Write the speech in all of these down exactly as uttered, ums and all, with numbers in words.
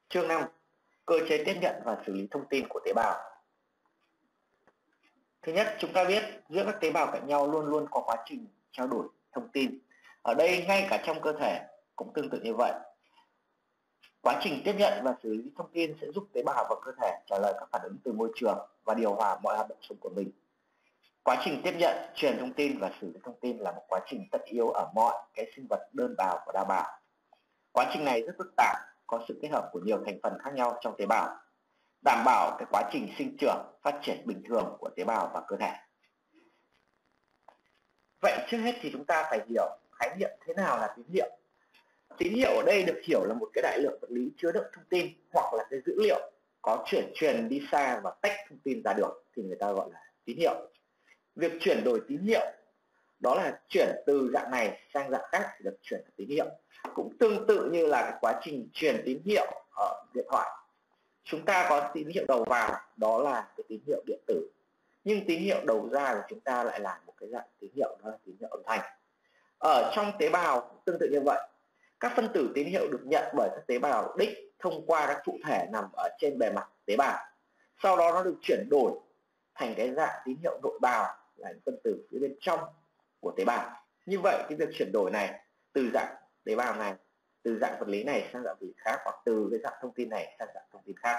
Chương năm. Cơ chế tiếp nhận và xử lý thông tin của tế bào. Thứ nhất, chúng ta biết giữa các tế bào cạnh nhau luôn luôn có quá trình trao đổi thông tin. Ở đây ngay cả trong cơ thể cũng tương tự như vậy. Quá trình tiếp nhận và xử lý thông tin sẽ giúp tế bào và cơ thể trả lời các phản ứng từ môi trường và điều hòa mọi hoạt động sống của mình. Quá trình tiếp nhận, truyền thông tin và xử lý thông tin là một quá trình tất yếu ở mọi cái sinh vật đơn bào và đa bào. Quá trình này rất phức tạp, có sự kết hợp của nhiều thành phần khác nhau trong tế bào, đảm bảo cái quá trình sinh trưởng, phát triển bình thường của tế bào và cơ thể. Vậy trước hết thì chúng ta phải hiểu khái niệm thế nào là tín hiệu. Tín hiệu ở đây được hiểu là một cái đại lượng vật lý chứa đựng thông tin hoặc là cái dữ liệu có chuyển truyền đi xa và tách thông tin ra được thì người ta gọi là tín hiệu. Việc chuyển đổi tín hiệu đó là chuyển từ dạng này sang dạng khác thì được chuyển thành tín hiệu. Cũng tương tự như là cái quá trình truyền tín hiệu ở điện thoại. Chúng ta có tín hiệu đầu vào, đó là cái tín hiệu điện tử. Nhưng tín hiệu đầu ra của chúng ta lại là một cái dạng tín hiệu, đó là tín hiệu âm thanh. Ở trong tế bào tương tự như vậy, các phân tử tín hiệu được nhận bởi các tế bào đích thông qua các thụ thể nằm ở trên bề mặt tế bào. Sau đó nó được chuyển đổi thành cái dạng tín hiệu nội bào, là những phân tử phía bên trong của tế bào. Như vậy cái việc chuyển đổi này từ dạng tế bào này, từ dạng vật lý này sang dạng vật lý khác, hoặc từ cái dạng thông tin này sang dạng thông tin khác.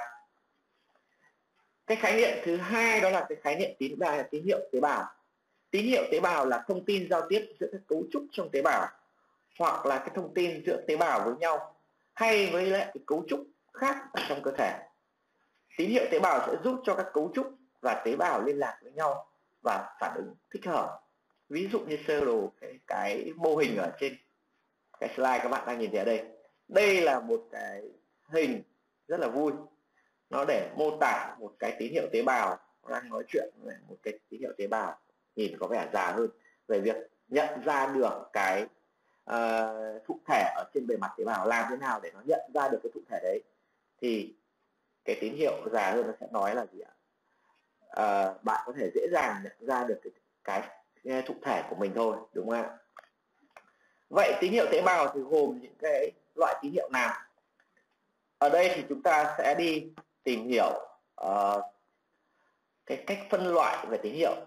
Cái khái niệm thứ hai đó là cái khái niệm tín tín hiệu tế bào. Tín hiệu tế bào là thông tin giao tiếp giữa các cấu trúc trong tế bào, hoặc là cái thông tin giữa tế bào với nhau hay với lại cái cấu trúc khác trong cơ thể. Tín hiệu tế bào sẽ giúp cho các cấu trúc và tế bào liên lạc với nhau và phản ứng thích hợp. Ví dụ như sơ đồ cái, cái mô hình ở trên cái slide các bạn đang nhìn thấy ở đây. Đây là một cái hình rất là vui. Nó để mô tả một cái tín hiệu tế bào đang nói chuyện về một cái tín hiệu tế bào nhìn có vẻ già hơn, về việc nhận ra được cái uh, thụ thể ở trên bề mặt tế bào, làm thế nào để nó nhận ra được cái thụ thể đấy. Thì cái tín hiệu già hơn nó sẽ nói là gì ạ? Uh, bạn có thể dễ dàng nhận ra được cái, cái thụ thể của mình thôi, đúng không ạ? Vậy tín hiệu tế bào thì gồm những cái loại tín hiệu nào? Ở đây thì chúng ta sẽ đi tìm hiểu uh, cái cách phân loại về tín hiệu.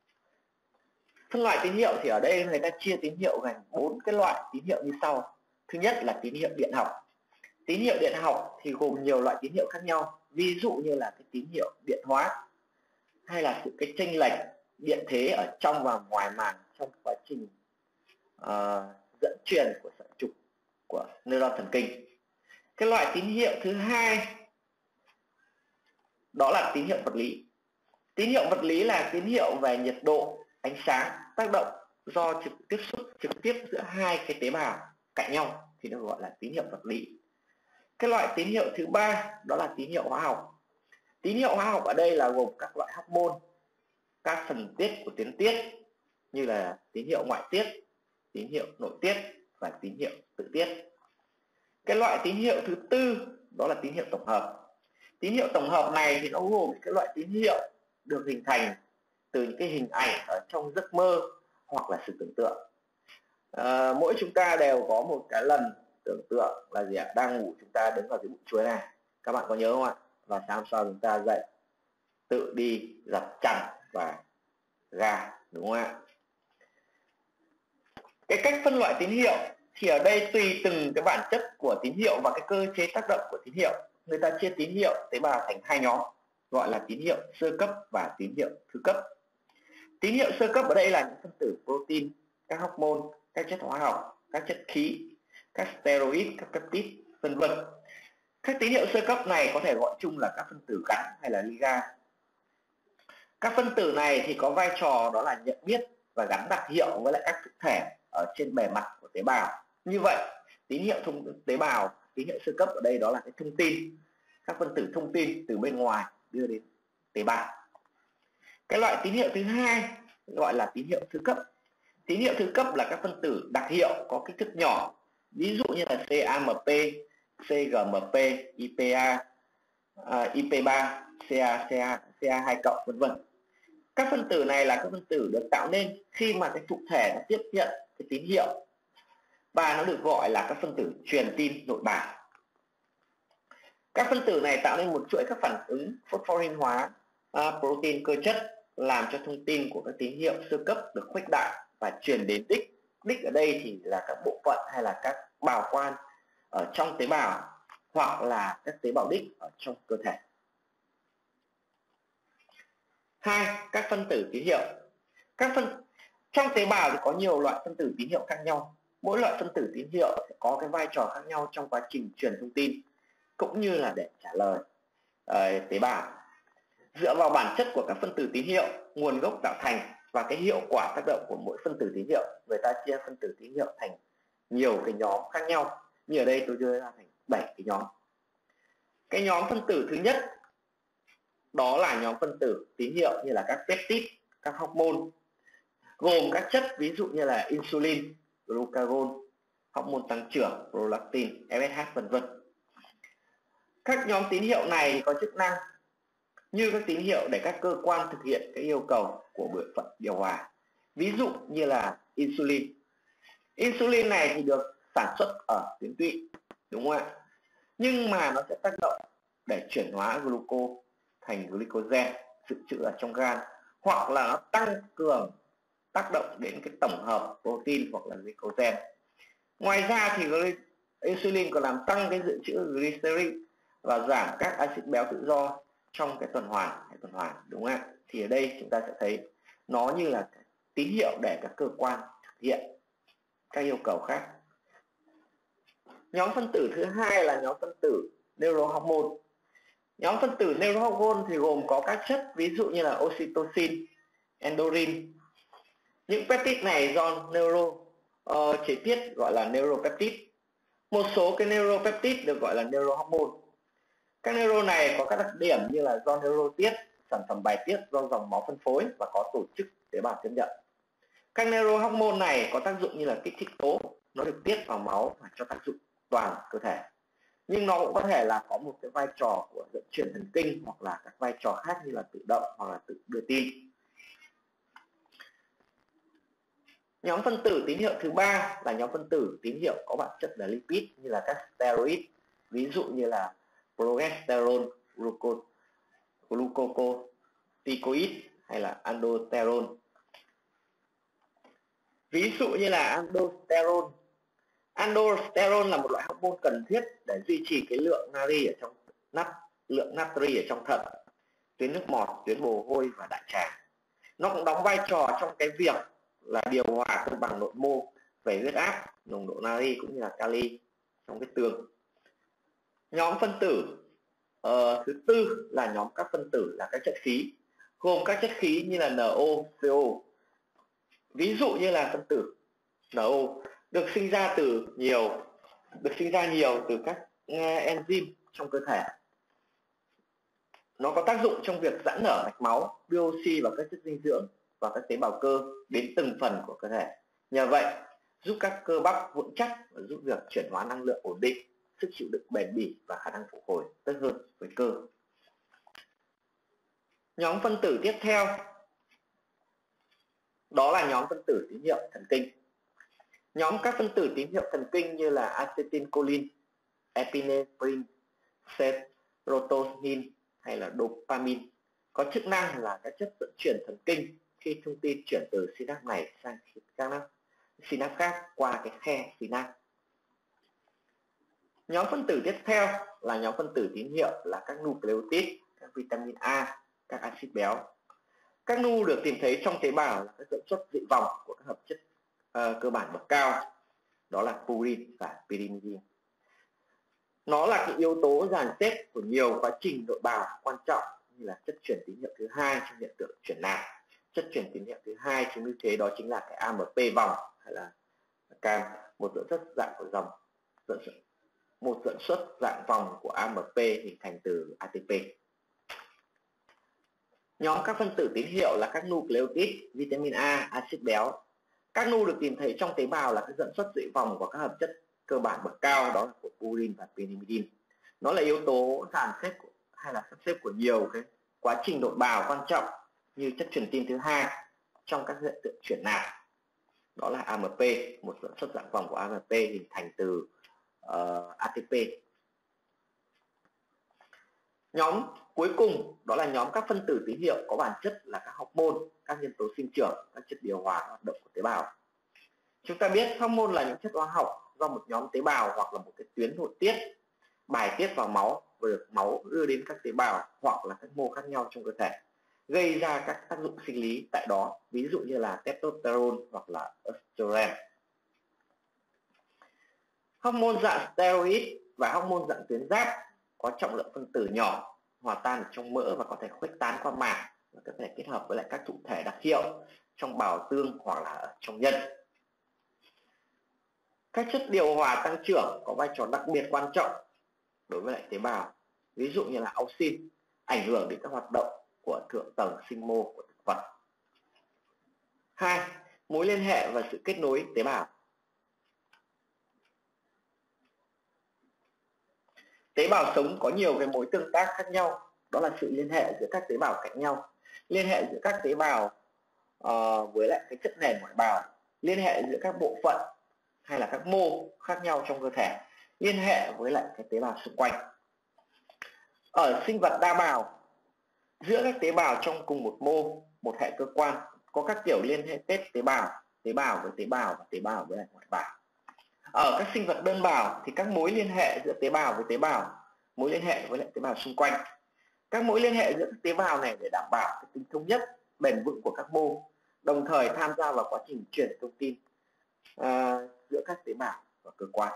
Phân loại tín hiệu thì ở đây người ta chia tín hiệu thành bốn cái loại tín hiệu như sau. Thứ nhất là tín hiệu điện học. Tín hiệu điện học thì gồm nhiều loại tín hiệu khác nhau, ví dụ như là cái tín hiệu điện hóa, hay là sự cái chênh lệch điện thế ở trong và ngoài màng trong quá trình uh, dẫn truyền của sợi trục của neuron thần kinh. Cái loại tín hiệu thứ hai đó là tín hiệu vật lý. Tín hiệu vật lý là tín hiệu về nhiệt độ, ánh sáng tác động do trực tiếp xúc trực tiếp giữa hai cái tế bào cạnh nhau thì nó gọi là tín hiệu vật lý. Cái loại tín hiệu thứ ba đó là tín hiệu hóa học. Tín hiệu hóa học ở đây là gồm các loại hormone, các phần tiết của tuyến tiết như là tín hiệu ngoại tiết, tín hiệu nội tiết và tín hiệu tự tiết. Cái loại tín hiệu thứ tư đó là tín hiệu tổng hợp. Tín hiệu tổng hợp này thì nó gồm cái loại tín hiệu được hình thành từ những cái hình ảnh ở trong giấc mơ hoặc là sự tưởng tượng. À, mỗi chúng ta đều có một cái lần tưởng tượng là gì ạ? Đang ngủ chúng ta đứng vào cái bụi chuối này, các bạn có nhớ không ạ? Và sáng sau chúng ta dậy tự đi giặt chăn và gà, đúng không ạ? Cái cách phân loại tín hiệu thì ở đây tùy từng cái bản chất của tín hiệu và cái cơ chế tác động của tín hiệu, người ta chia tín hiệu tế bào thành hai nhóm, gọi là tín hiệu sơ cấp và tín hiệu thứ cấp. Tín hiệu sơ cấp ở đây là những phân tử protein, các hormone, các chất hóa học, các chất khí, các steroid, các peptide, vân vân. Các tín hiệu sơ cấp này có thể gọi chung là các phân tử gắn hay là ligand. Các phân tử này thì có vai trò đó là nhận biết và gắn đặc hiệu với lại các thực thể ở trên bề mặt của tế bào. Như vậy, tín hiệu thông tế bào, tín hiệu sơ cấp ở đây đó là cái thông tin, các phân tử thông tin từ bên ngoài đưa đến tế bào. Cái loại tín hiệu thứ hai gọi là tín hiệu thứ cấp. Tín hiệu thứ cấp là các phân tử đặc hiệu có kích thước nhỏ, ví dụ như là xê a em pê, xê giê em pê, i pê a, uh, i pê ba, xê a, xê a, xê a hai cộng, vân vân. Các phân tử này là các phân tử được tạo nên khi mà cái thụ thể nó tiếp nhận cái tín hiệu và nó được gọi là các phân tử truyền tin nội bào. Các Các phân tử này tạo nên một chuỗi các phản ứng phosphorin hóa uh, protein cơ chất, làm cho thông tin của các tín hiệu sơ cấp được khuếch đại và truyền đến đích. Đích ở đây thì là các bộ phận hay là các bào quan ở trong tế bào, hoặc là các tế bào đích ở trong cơ thể. Hai, các phân tử tín hiệu. Các phân trong tế bào thì có nhiều loại phân tử tín hiệu khác nhau. Mỗi loại phân tử tín hiệu sẽ có cái vai trò khác nhau trong quá trình truyền thông tin, cũng như là để trả lời uh, tế bào. Dựa vào bản chất của các phân tử tín hiệu, nguồn gốc tạo thành và cái hiệu quả tác động của mỗi phân tử tín hiệu, người ta chia phân tử tín hiệu thành nhiều cái nhóm khác nhau. Như ở đây tôi đưa ra thành bảy cái nhóm. Cái nhóm phân tử thứ nhất đó là nhóm phân tử tín hiệu như là các peptide, các hormone, gồm các chất ví dụ như là insulin, glucagon, hormone tăng trưởng, prolactin, ép ét hát, vân vân. Các nhóm tín hiệu này có chức năng như các tín hiệu để các cơ quan thực hiện các yêu cầu của bộ phận điều hòa. Ví dụ như là insulin. Insulin này thì được sản xuất ở tuyến tụy, đúng không ạ? Nhưng mà nó sẽ tác động để chuyển hóa glucose thành glycogen dự trữ ở trong gan, hoặc là nó tăng cường tác động đến cái tổng hợp protein hoặc là glycogen. Ngoài ra thì insulin còn làm tăng cái dự trữ glycerin và giảm các axit béo tự do trong cái tuần hoàn hay tuần hoàn, đúng không ạ? Thì ở đây chúng ta sẽ thấy nó như là tín hiệu để các cơ quan thực hiện các yêu cầu khác. Nhóm phân tử thứ hai là nhóm phân tử neurohormone. Nhóm phân tử neurohormone thì gồm có các chất ví dụ như là oxytocin, endorphin. Những peptide này do neuro uh, chế tiết gọi là neuropeptide. Một số cái neuropeptide được gọi là neurohormone. Các neuro này có các đặc điểm như là do neuro tiết, sản phẩm bài tiết do dòng máu phân phối và có tổ chức tế bào tiếp nhận. Các neurohormone này có tác dụng như là kích thích tố, nó được tiết vào máu và cho tác dụng toàn cơ thể. Nhưng nó cũng có thể là có một cái vai trò của dẫn truyền thần kinh, hoặc là các vai trò khác như là tự động hoặc là tự đưa tin. Nhóm phân tử tín hiệu thứ ba là nhóm phân tử tín hiệu có bản chất là lipid như là các steroid, ví dụ như là progesterone, glucocorticoid hay là aldosterone. Ví dụ như là aldosterone. Aldosterone là một loại hormone cần thiết để duy trì cái lượng natri ở trong nat lượng natri ở trong thận, tuyến nước bọt, tuyến mồ hôi và đại tràng. Nó cũng đóng vai trò trong cái việc là điều hòa cân bằng nội mô về huyết áp, nồng độ natri cũng như là kali trong cái tương. Nhóm phân tử uh, thứ tư là nhóm các phân tử là các chất khí, gồm các chất khí như là en o, xê o. Ví dụ như là phân tử en o được sinh ra từ nhiều được sinh ra nhiều từ các enzyme trong cơ thể. Nó có tác dụng trong việc giãn nở mạch máu, đưa oxy và các chất dinh dưỡng và các tế bào cơ đến từng phần của cơ thể. Nhờ vậy, giúp các cơ bắp vững chắc và giúp việc chuyển hóa năng lượng ổn định, sức chịu đựng bền bỉ và khả năng phục hồi tốt hơn với cơ. Nhóm phân tử tiếp theo đó là nhóm phân tử tín hiệu thần kinh. Nhóm các phân tử tín hiệu thần kinh như là acetylcholine, epinephrine, serotonin hay là dopamine có chức năng là các chất dẫn truyền thần kinh khi thông tin chuyển từ synapse này sang các synapse khác qua cái khe synapse. Nhóm phân tử tiếp theo là nhóm phân tử tín hiệu là các nucleotide, các vitamin A, các axit béo. Các nu được tìm thấy trong tế bào là các dẫn xuất dị vòng của các hợp chất uh, cơ bản bậc cao, đó là purin và pyrimidine. Nó là cái yếu tố dàn xếp của nhiều quá trình nội bào quan trọng như là chất chuyển tín hiệu thứ hai trong hiện tượng chuyển nạp. Chất chuyển tín hiệu thứ hai chính như thế đó chính là cái a em pê vòng hay là cam, một dẫn xuất dạng của dòng dẫn xuất, một dẫn xuất dạng vòng của a em pê hình thành từ a tê pê. Nhóm các phân tử tín hiệu là các nucleotide, vitamin A, axit béo. Các nu được tìm thấy trong tế bào là các dẫn xuất dị vòng của các hợp chất cơ bản bậc cao, đó là của purin và pyrimidine. Nó là yếu tố dàn xếp hay là sắp xếp của nhiều cái quá trình nội bào quan trọng như chất truyền tin thứ hai trong các hiện tượng chuyển nạp, đó là a em pê, một dẫn xuất dạng vòng của a em pê hình thành từ uh, a tê pê. Nhóm cuối cùng đó là nhóm các phân tử tín hiệu có bản chất là các hormone, các nhân tố sinh trưởng, các chất điều hòa hoạt động của tế bào. Chúng ta biết hormone là những chất hóa học do một nhóm tế bào hoặc là một cái tuyến nội tiết bài tiết vào máu và được máu đưa đến các tế bào hoặc là các mô khác nhau trong cơ thể, gây ra các tác dụng sinh lý tại đó, ví dụ như là testosterone hoặc là estrogen. Hormone dạng steroid và hormone dạng tuyến giáp có trọng lượng phân tử nhỏ, hòa tan ở trong mỡ và có thể khuếch tán qua màng và có thể kết hợp với lại các thụ thể đặc hiệu trong bào tương hoặc là ở trong nhân. Các chất điều hòa tăng trưởng có vai trò đặc biệt quan trọng đối với lại tế bào, ví dụ như là auxin, ảnh hưởng đến các hoạt động của thượng tầng sinh mô của thực vật. Hai, mối liên hệ và sự kết nối tế bào. Tế bào sống có nhiều cái mối tương tác khác nhau, đó là sự liên hệ giữa các tế bào cạnh nhau, liên hệ giữa các tế bào uh, với lại cái chất nền ngoại bào, liên hệ giữa các bộ phận hay là các mô khác nhau trong cơ thể, liên hệ với lại cái tế bào xung quanh. Ở sinh vật đa bào, giữa các tế bào trong cùng một mô, một hệ cơ quan có các kiểu liên hệ kết tế bào, tế bào với tế bào và tế bào với lại ngoại bào. Ở các sinh vật đơn bào thì các mối liên hệ giữa tế bào với tế bào, mối liên hệ với lại tế bào xung quanh. Các mối liên hệ giữa các tế bào này để đảm bảo cái tính thống nhất, bền vững của các mô, đồng thời tham gia vào quá trình truyền thông tin uh, giữa các tế bào và cơ quan.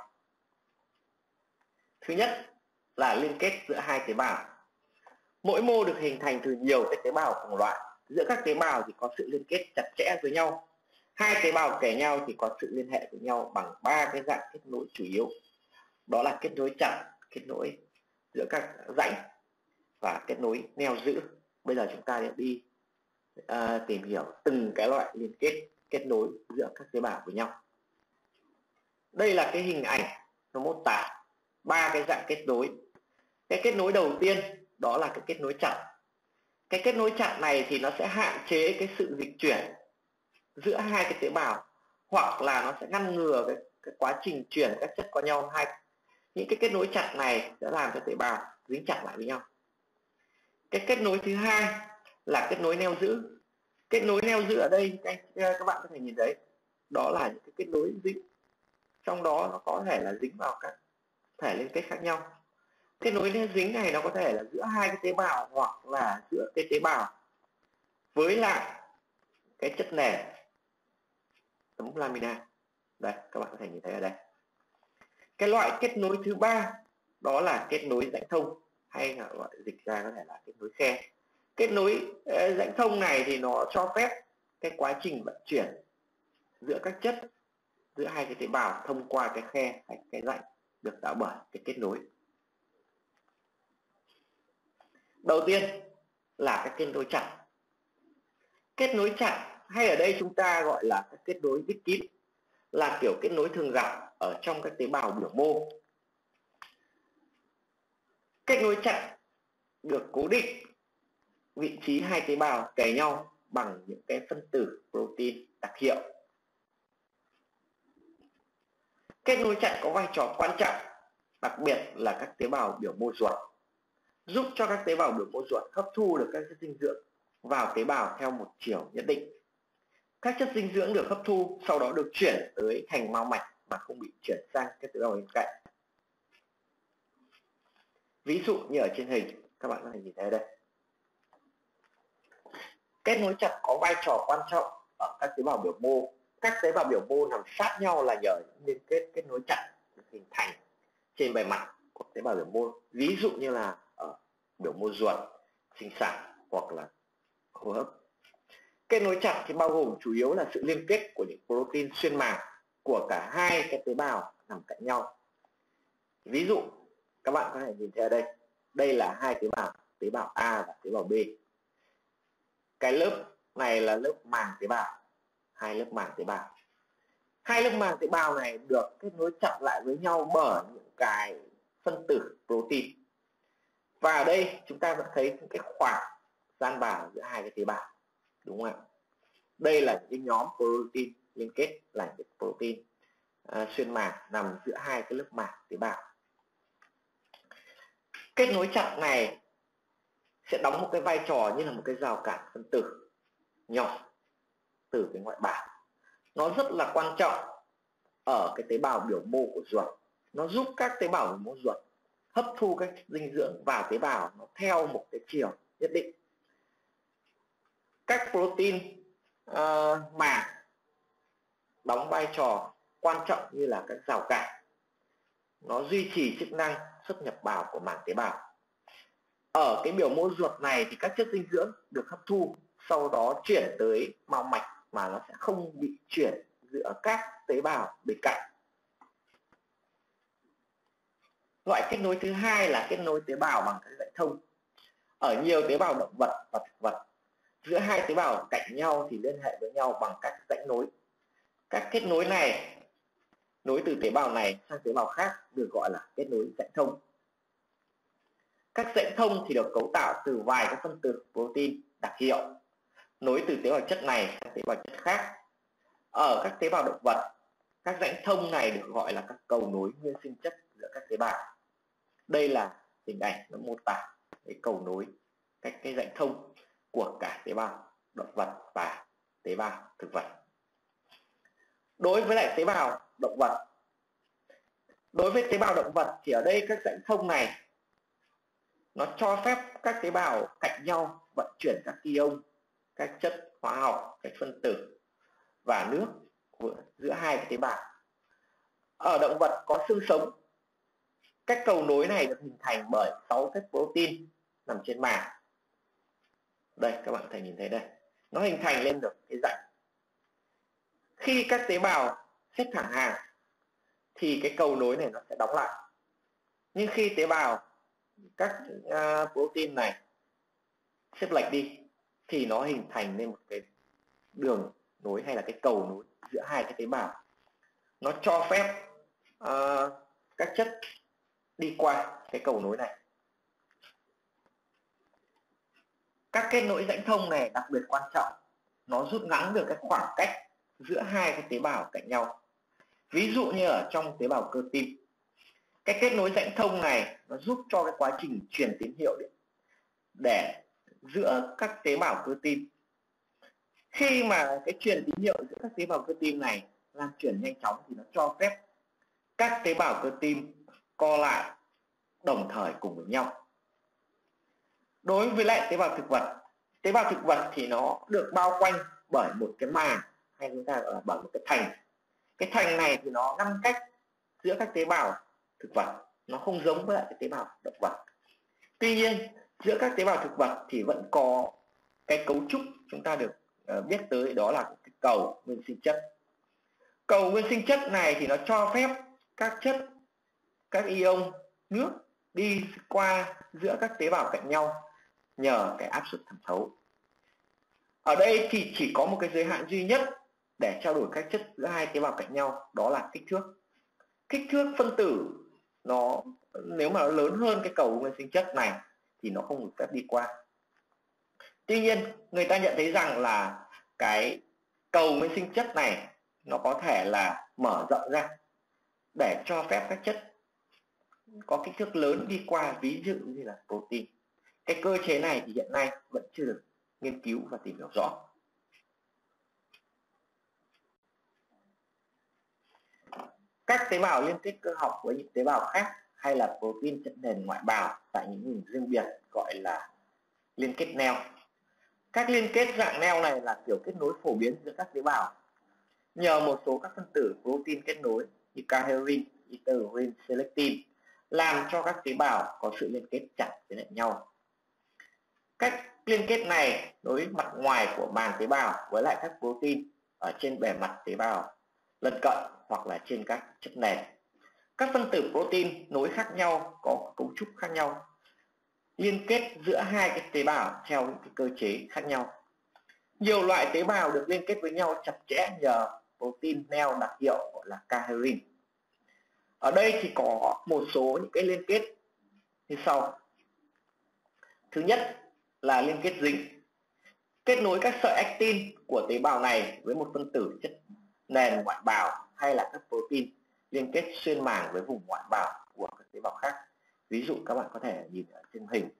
Thứ nhất là liên kết giữa hai tế bào. Mỗi mô được hình thành từ nhiều các tế bào cùng loại. Giữa các tế bào thì có sự liên kết chặt chẽ với nhau. Hai tế bào kể nhau thì có sự liên hệ với nhau bằng ba cái dạng kết nối chủ yếu. Đó là kết nối chặt, kết nối giữa các rãnh và kết nối neo giữ. Bây giờ chúng ta sẽ đi uh, tìm hiểu từng cái loại liên kết kết nối giữa các tế bào với nhau. Đây là cái hình ảnh nó mô tả ba cái dạng kết nối. Cái kết nối đầu tiên đó là cái kết nối chặt. Cái kết nối chặt này thì nó sẽ hạn chế cái sự dịch chuyển giữa hai cái tế bào, hoặc là nó sẽ ngăn ngừa cái, cái quá trình chuyển các chất qua nhau. Hai những cái kết nối chặt này sẽ làm cho tế bào dính chặt lại với nhau. Cái kết nối thứ hai là kết nối neo giữ. Kết nối neo giữ ở đây các, các bạn có thể nhìn thấy đó là những cái kết nối dính, trong đó nó có thể là dính vào các thể liên kết khác nhau. Kết nối neo dính này nó có thể là giữa hai cái tế bào hoặc là giữa cái tế bào với lại cái chất nền tấm lamina. Đây, các bạn có thể nhìn thấy ở đây. Cái loại kết nối thứ ba đó là kết nối rãnh thông, hay là gọi dịch ra có thể là kết nối khe. Kết nối rãnh thông này thì nó cho phép cái quá trình vận chuyển giữa các chất giữa hai cái tế bào thông qua cái khe hay cái rãnh được tạo bởi cái kết nối. Đầu tiên là cái kết nối chặt. Kết nối chặt hay ở đây chúng ta gọi là cái kết nối bít kín, là kiểu kết nối thường gặp ở trong các tế bào biểu mô. Kết nối chặt được cố định vị trí hai tế bào kề nhau bằng những cái phân tử protein đặc hiệu. Kết nối chặt có vai trò quan trọng, đặc biệt là các tế bào biểu mô ruột, giúp cho các tế bào biểu mô ruột hấp thu được các chất dinh dưỡng vào tế bào theo một chiều nhất định. Các chất dinh dưỡng được hấp thu sau đó được chuyển tới thành mao mạch mà không bị chuyển sang các tế bào bên cạnh. Ví dụ như ở trên hình các bạn có thể nhìn thấy đây. Kết nối chặt có vai trò quan trọng ở các tế bào biểu mô. Các tế bào biểu mô nằm sát nhau là nhờ những liên kết kết nối chặt được hình thành trên bề mặt của tế bào biểu mô. Ví dụ như là ở biểu mô ruột, sinh sản hoặc là hô hấp. Kết nối chặt thì bao gồm chủ yếu là sự liên kết của những protein xuyên màng của cả hai cái tế bào nằm cạnh nhau. Ví dụ các bạn có thể nhìn thấy ở đây, đây là hai tế bào, tế bào A và tế bào B. Cái lớp này là lớp màng tế bào, hai lớp màng tế bào. Hai lớp màng tế bào này được kết nối chặt lại với nhau bởi những cái phân tử protein. Và ở đây chúng ta vẫn thấy những cái khoảng gian bào giữa hai cái tế bào, đúng không ạ? Đây là những nhóm protein liên kết, là những protein uh, xuyên màng nằm giữa hai cái lớp màng tế bào. Kết nối chặt này sẽ đóng một cái vai trò như là một cái rào cản phân tử nhỏ từ cái ngoại bào. Nó rất là quan trọng ở cái tế bào biểu mô của ruột. Nó giúp các tế bào biểu mô ruột hấp thu các dinh dưỡng vào tế bào nó theo một cái chiều nhất định. Các protein uh, màng đóng vai trò quan trọng như là các rào cản. Nó duy trì chức năng xuất nhập bào của màng tế bào. Ở cái biểu mô ruột này thì các chất dinh dưỡng được hấp thu, sau đó chuyển tới mao mạch mà nó sẽ không bị chuyển giữa các tế bào bên cạnh. Loại kết nối thứ hai là kết nối tế bào bằng các dãy thông. Ở nhiều tế bào động vật và thực vật, giữa hai tế bào cạnh nhau thì liên hệ với nhau bằng các dãy nối. Các kết nối này nối từ tế bào này sang tế bào khác được gọi là kết nối dãy thông. Các dãy thông thì được cấu tạo từ vài các phân tử protein đặc hiệu nối từ tế bào chất này sang tế bào chất khác. Ở các tế bào động vật, các dãy thông này được gọi là các cầu nối nguyên sinh chất giữa các tế bào. Đây là hình ảnh nó mô tả cái cầu nối, các cái dãy thông của cả tế bào động vật và tế bào thực vật. Đối với lại tế bào động vật, đối với tế bào động vật thì ở đây các dãy thông này nó cho phép các tế bào cạnh nhau vận chuyển các ion, các chất hóa học, các phân tử và nước giữa hai cái tế bào. Ở động vật có xương sống, các cầu nối này được hình thành bởi sáu cái protein nằm trên màng. Đây các bạn có thể nhìn thấy đây, nó hình thành lên được cái dãy. Khi các tế bào xếp thẳng hàng thì cái cầu nối này nó sẽ đóng lại. Nhưng khi tế bào các uh, protein này xếp lệch đi thì nó hình thành nên một cái đường nối hay là cái cầu nối giữa hai cái tế bào. Nó cho phép uh, các chất đi qua cái cầu nối này. Các kết nối rãnh thông này đặc biệt quan trọng, nó rút ngắn được cái khoảng cách giữa hai cái tế bào cạnh nhau. Ví dụ như ở trong tế bào cơ tim, cái kết nối rãnh thông này nó giúp cho cái quá trình truyền tín hiệu điện để giữa các tế bào cơ tim. Khi mà cái truyền tín hiệu giữa các tế bào cơ tim này lan truyền nhanh chóng thì nó cho phép các tế bào cơ tim co lại đồng thời cùng với nhau. Đối với lại tế bào thực vật, tế bào thực vật thì nó được bao quanh bởi một cái màng hay chúng ta gọi là bởi một cái thành. Cái thành này thì nó ngăn cách giữa các tế bào thực vật, nó không giống với lại cái tế bào động vật. Tuy nhiên giữa các tế bào thực vật thì vẫn có cái cấu trúc chúng ta được uh, biết tới, đó là cái cầu nguyên sinh chất. Cầu nguyên sinh chất này thì nó cho phép các chất, các ion nước đi qua giữa các tế bào cạnh nhau nhờ cái áp suất thẩm thấu. Ở đây thì chỉ có một cái giới hạn duy nhất để trao đổi các chất giữa hai tế bào cạnh nhau, đó là kích thước. Kích thước phân tử nó nếu mà nó lớn hơn cái cầu nguyên sinh chất này thì nó không được phép đi qua. Tuy nhiên người ta nhận thấy rằng là cái cầu nguyên sinh chất này nó có thể là mở rộng ra để cho phép các chất có kích thước lớn đi qua, ví dụ như là protein. Cái cơ chế này thì hiện nay vẫn chưa được nghiên cứu và tìm hiểu rõ. Các tế bào liên kết cơ học với những tế bào khác hay là protein chất nền ngoại bào tại những vùng riêng biệt gọi là liên kết neo. Các liên kết dạng neo này là kiểu kết nối phổ biến giữa các tế bào. Nhờ một số các phân tử protein kết nối như cadherin, iterin, selectin làm cho các tế bào có sự liên kết chặt với lại nhau. Các liên kết này nối mặt ngoài của màng tế bào với lại các protein ở trên bề mặt tế bào lân cận hoặc là trên các chất nền. Các phân tử protein nối khác nhau có cấu trúc khác nhau, liên kết giữa hai cái tế bào theo những cái cơ chế khác nhau. Nhiều loại tế bào được liên kết với nhau chặt chẽ nhờ protein neo đặc hiệu gọi là cadherin. Ở đây thì có một số những cái liên kết như sau. Thứ nhất là liên kết dính, kết nối các sợi actin của tế bào này với một phân tử chất nền ngoại bào hay là các protein liên kết xuyên màng với vùng ngoại bào của các tế bào khác. Ví dụ các bạn có thể nhìn ở trên hình,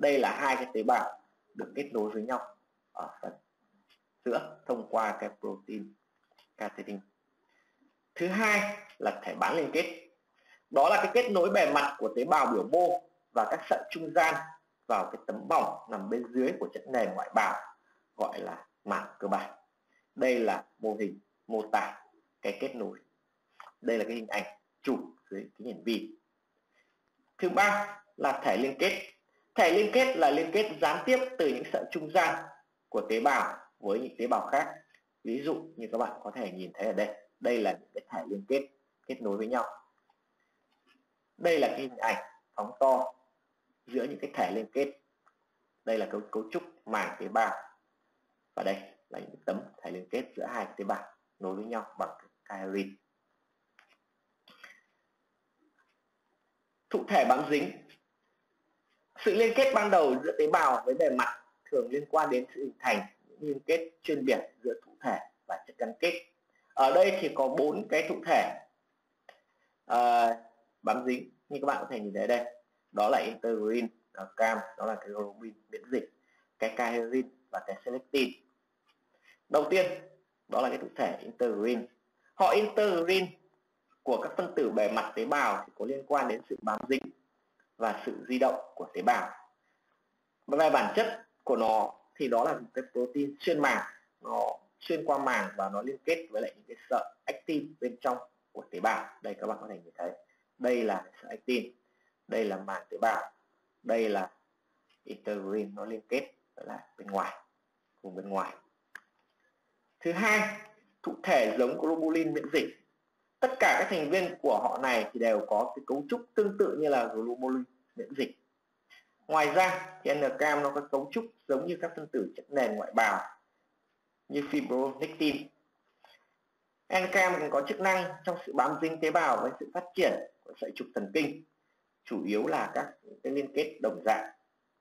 Đây là hai cái tế bào được kết nối với nhau ở phần giữa thông qua cái protein catenin. Thứ hai là thể bán liên kết. Đó là cái kết nối bề mặt của tế bào biểu mô và các sợi trung gian vào cái tấm bỏng nằm bên dưới của chất nền ngoại bào, gọi là mảng cơ bản. Đây là mô hình mô tả cái kết nối. Đây là cái hình ảnh chụp dưới kính hiển vi. Thứ ba là thể liên kết. Thể liên kết là liên kết gián tiếp từ những sợi trung gian của tế bào với những tế bào khác. Ví dụ như các bạn có thể nhìn thấy ở đây, đây là những cái thể liên kết kết nối với nhau. Đây là cái hình ảnh phóng to giữa những cái thể liên kết. Đây là cấu, cấu trúc màng tế bào, và đây là những tấm thể liên kết giữa hai tế bào nối với nhau bằng coherin. Thụ thể bám dính. Sự liên kết ban đầu giữa tế bào với bề mặt thường liên quan đến sự hình thành những liên kết chuyên biệt giữa thụ thể và chất gắn kết. Ở đây thì có bốn cái thụ thể uh, bám dính như các bạn có thể nhìn thấy đây. Đó là integrin, cam, đó là cái globin miễn dịch, cái coherin và cái selectin. Đầu tiên đó là cái thụ thể integrin. Họ integrin của các phân tử bề mặt tế bào thì có liên quan đến sự bám dính và sự di động của tế bào. Về bản chất của nó thì đó là một cái protein xuyên màng, nó xuyên qua màng và nó liên kết với lại những cái sợi actin bên trong của tế bào. Đây các bạn có thể nhìn thấy, đây là sợi actin, đây là màng tế bào, đây là integrin, nó liên kết với lại bên ngoài, vùng bên ngoài. Thứ hai, thụ thể giống globulin miễn dịch. Tất cả các thành viên của họ này thì đều có cái cấu trúc tương tự như là globulin miễn dịch. Ngoài ra thì N-cam nó có cấu trúc giống như các phân tử chất nền ngoại bào như fibronectin. N-cam cũng có chức năng trong sự bám dính tế bào với sự phát triển của sợi trục thần kinh, chủ yếu là các cái liên kết đồng dạng.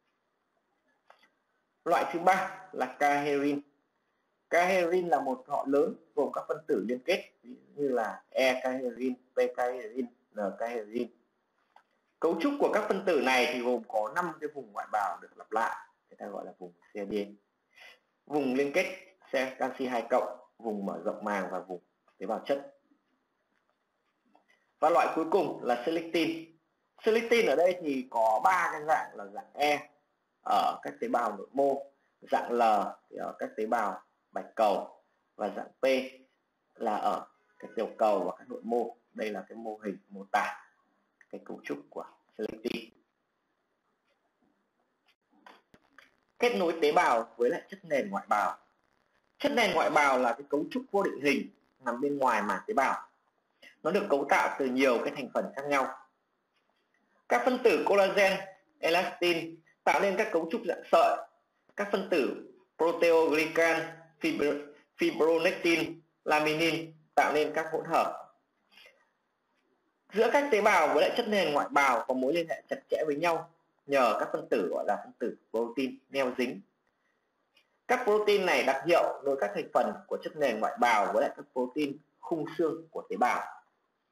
Loại thứ ba là coherin. Coherin là một họ lớn gồm các phân tử liên kết như là E-coherin, P-coherin, N-coherin. Cấu trúc của các phân tử này thì gồm có năm cái vùng ngoại bào được lặp lại, người ta gọi là vùng C D. Vùng liên kết canxi hai cộng, vùng mở rộng màng và vùng tế bào chất. Và loại cuối cùng là selectin. Selectin ở đây thì có ba cái dạng là dạng E ở các tế bào nội mô, dạng L thì ở các tế bào bạch cầu, và dạng P là ở các tiểu cầu và các nội mô. Đây là cái mô hình mô tả cái cấu trúc của selectin. Kết nối tế bào với lại chất nền ngoại bào. Chất nền ngoại bào là cái cấu trúc vô định hình nằm bên ngoài màng tế bào. Nó được cấu tạo từ nhiều cái thành phần khác nhau. Các phân tử collagen, elastin tạo nên các cấu trúc dạng sợi. Các phân tử proteoglycan, fibronectin, laminin tạo nên các hỗn hợp. Giữa các tế bào với lại chất nền ngoại bào có mối liên hệ chặt chẽ với nhau nhờ các phân tử gọi là phân tử protein neo dính. Các protein này đặc hiệu nối các thành phần của chất nền ngoại bào với lại các protein khung xương của tế bào.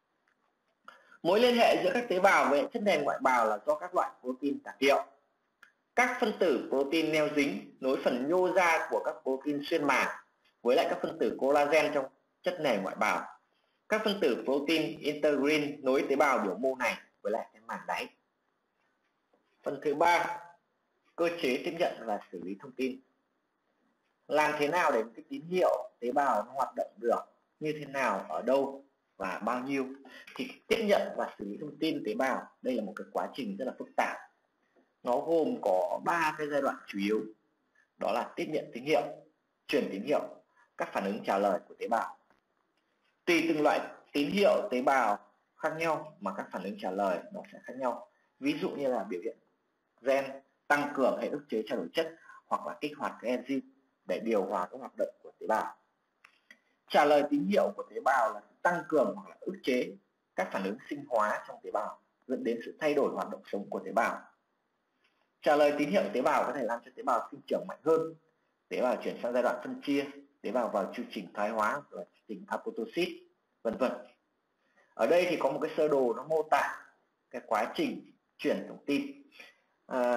Mối liên hệ giữa các tế bào với chất nền ngoại bào là do các loại protein đặc hiệu. Các phân tử protein neo dính nối phần nhô ra của các protein xuyên màng với lại các phân tử collagen trong chất nền ngoại bào. Các phân tử protein integrin nối tế bào biểu mô này với lại cái màng đáy. Phần thứ ba, cơ chế tiếp nhận và xử lý thông tin. Làm thế nào để cái tín hiệu tế bào nó hoạt động được, như thế nào, ở đâu và bao nhiêu, thì tiếp nhận và xử lý thông tin tế bào đây là một cái quá trình rất là phức tạp. Nó gồm có ba cái giai đoạn chủ yếu, đó là tiếp nhận tín hiệu, truyền tín hiệu, các phản ứng trả lời của tế bào. Tùy từng loại tín hiệu tế bào khác nhau mà các phản ứng trả lời nó sẽ khác nhau. Ví dụ như là biểu hiện gen, tăng cường hay ức chế trao đổi chất, hoặc là kích hoạt cái enzyme để điều hòa các hoạt động của tế bào. Trả lời tín hiệu của tế bào là tăng cường hoặc là ức chế các phản ứng sinh hóa trong tế bào, dẫn đến sự thay đổi hoạt động sống của tế bào. Trả lời tín hiệu tế bào có thể làm cho tế bào sinh trưởng mạnh hơn, tế bào chuyển sang giai đoạn phân chia, tế bào vào chu trình thoái hóa và chu trình apoptosis, vân vân. Ở đây thì có một cái sơ đồ nó mô tả cái quá trình chuyển thông tin. À,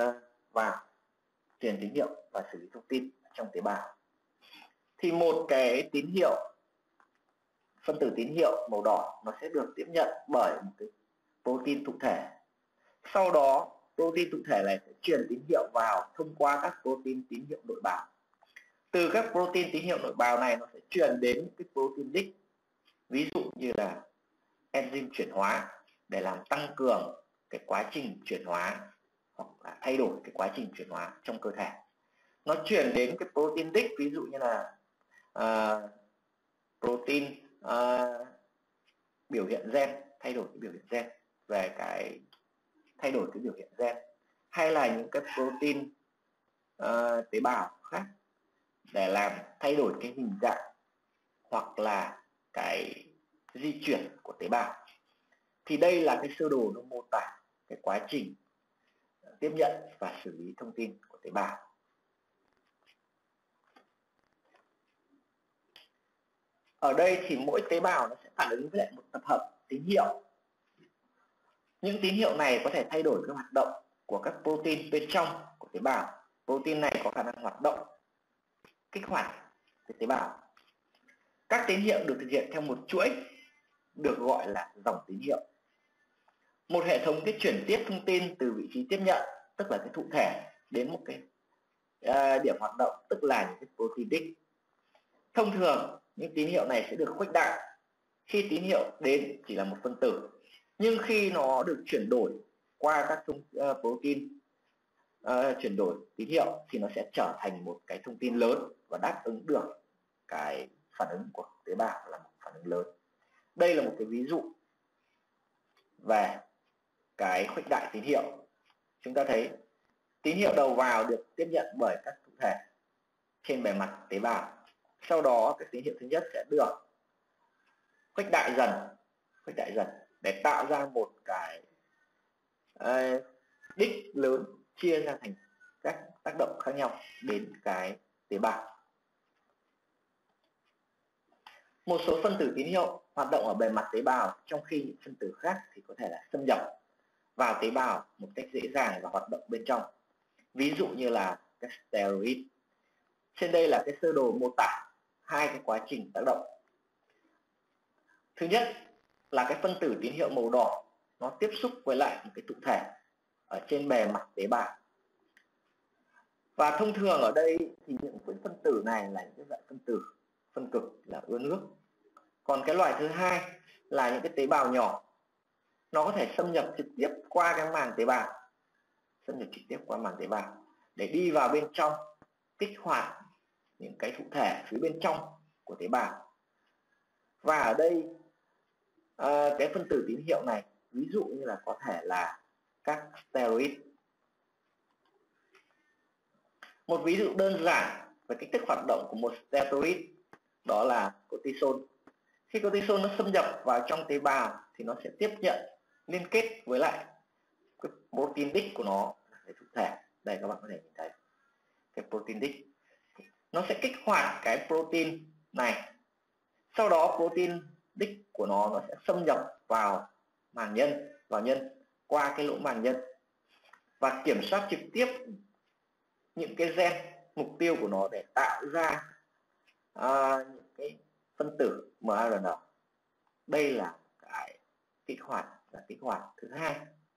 và truyền tín hiệu và xử lý thông tin trong tế bào. Thì một cái tín hiệu, phân tử tín hiệu màu đỏ nó sẽ được tiếp nhận bởi một cái protein thụ thể. Sau đó protein thụ thể này sẽ truyền tín hiệu vào thông qua các protein tín hiệu nội bào. Từ các protein tín hiệu nội bào này nó sẽ truyền đến cái protein đích, ví dụ như là enzyme chuyển hóa để làm tăng cường cái quá trình chuyển hóa hoặc là thay đổi cái quá trình chuyển hóa trong cơ thể. Nó truyền đến cái protein đích, ví dụ như là uh, protein uh, biểu hiện gen, thay đổi cái biểu hiện gen về cái thay đổi cái biểu hiện gen, hay là những cái protein uh, tế bào khác để làm thay đổi cái hình dạng hoặc là cái di chuyển của tế bào. Thì đây là cái sơ đồ nó mô tả cái quá trình tiếp nhận và xử lý thông tin của tế bào. Ở đây thì mỗi tế bào nó sẽ phản ứng với lại một tập hợp tín hiệu. Những tín hiệu này có thể thay đổi cái hoạt động của các protein bên trong của tế bào. Protein này có khả năng hoạt động, kích hoạt cái tế bào. Các tín hiệu được thực hiện theo một chuỗi được gọi là dòng tín hiệu. Một hệ thống cái chuyển tiếp thông tin từ vị trí tiếp nhận, tức là cái thụ thể, đến một cái uh, điểm hoạt động, tức là những cái protein đích. Thông thường những tín hiệu này sẽ được khuếch đại khi tín hiệu đến chỉ là một phân tử, nhưng khi nó được chuyển đổi qua các thông, uh, protein uh, chuyển đổi tín hiệu thì nó sẽ trở thành một cái thông tin lớn và đáp ứng được cái phản ứng của tế bào là một phản ứng lớn. Đây là một cái ví dụ về cái khuếch đại tín hiệu. Chúng ta thấy tín hiệu đầu vào được tiếp nhận bởi các thụ thể trên bề mặt tế bào. Sau đó cái tín hiệu thứ nhất sẽ được khuếch đại dần, khuếch đại dần để tạo ra một cái uh, đích lớn chia ra thành các tác động khác nhau đến cái tế bào. Một số phân tử tín hiệu hoạt động ở bề mặt tế bào, trong khi những phân tử khác thì có thể là xâm nhập vào tế bào một cách dễ dàng và hoạt động bên trong. Ví dụ như là các steroid. Trên đây là cái sơ đồ mô tả hai cái quá trình tác động. Thứ nhất là cái phân tử tín hiệu màu đỏ nó tiếp xúc với lại một cái thụ thể ở trên bề mặt tế bào. Và thông thường ở đây thì những cái phân tử này là những cái loại phân tử phân cực là ưa nước. Còn cái loại thứ hai là những cái tế bào nhỏ, nó có thể xâm nhập trực tiếp qua cái màng tế bào, xâm nhập trực tiếp qua màng tế bào để đi vào bên trong, kích hoạt những cái thụ thể phía bên trong của tế bào. Và ở đây à, cái phân tử tín hiệu này ví dụ như là có thể là các steroid. Một ví dụ đơn giản về cách thức hoạt động của một steroid đó là cortisol. Khi cortisol nó xâm nhập vào trong tế bào thì nó sẽ tiếp nhận, liên kết với lại cái protein đích của nó, cái thụ thể. Đây các bạn có thể nhìn thấy cái protein đích. Nó sẽ kích hoạt cái protein này. Sau đó protein đích của nó nó sẽ xâm nhập vào màng nhân, vào nhân qua cái lỗ màng nhân và kiểm soát trực tiếp những cái gen mục tiêu của nó để tạo ra à, những cái phân tử em rờ en. Đây là cái kích hoạt là kích hoạt thứ hai.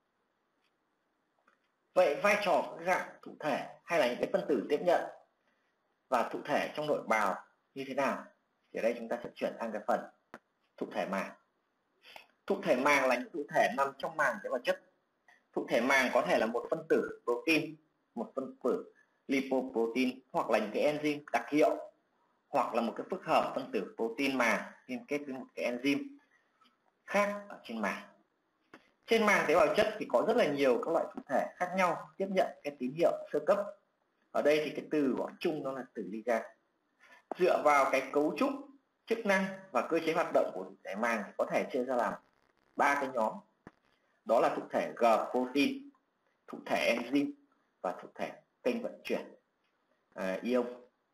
Vậy vai trò của các dạng thụ thể hay là những cái phân tử tiếp nhận và thụ thể trong nội bào như thế nào? Thì ở đây chúng ta sẽ chuyển sang cái phần thụ thể màng. Thụ thể màng là những thụ thể nằm trong màng tế bào chất. Thụ thể màng có thể là một phân tử protein, một phân tử lipoprotein, hoặc là những cái enzyme đặc hiệu, hoặc là một cái phức hợp phân tử protein màng liên kết với một cái enzyme khác ở trên màng. Trên màng tế bào chất thì có rất là nhiều các loại thụ thể khác nhau tiếp nhận cái tín hiệu sơ cấp. Ở đây thì cái từ gọi chung đó là từ ligand. Dựa vào cái cấu trúc, chức năng và cơ chế hoạt động của thụ thể màng thì có thể chia ra làm ba cái nhóm. Đó là thụ thể G protein, thụ thể enzyme và thụ thể kênh vận chuyển à, ion.